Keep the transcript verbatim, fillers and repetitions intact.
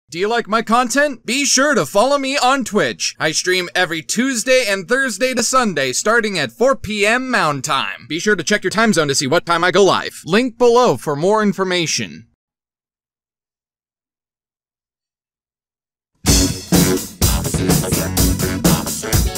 Do you like my content? Be sure to follow me on Twitch. I stream every Tuesday and Thursday to Sunday starting at four p m Mountain Time. Be sure to check your time zone to see what time I go live. Link below for more information. Shit.